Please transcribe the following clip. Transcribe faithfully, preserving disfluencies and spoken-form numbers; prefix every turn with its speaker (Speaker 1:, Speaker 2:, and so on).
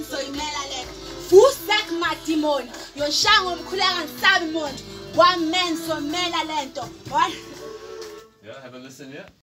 Speaker 1: ngizoyimela le Fusak madimoni yoshango omkhuleka ngisabi monje one man somela lento
Speaker 2: Yeah, have a listen here.